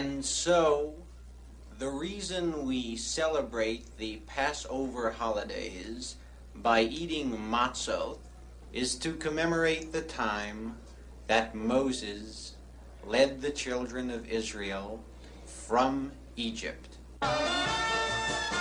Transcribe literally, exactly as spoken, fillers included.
And so, the reason we celebrate the Passover holidays by eating matzot is to commemorate the time that Moses led the children of Israel from Egypt.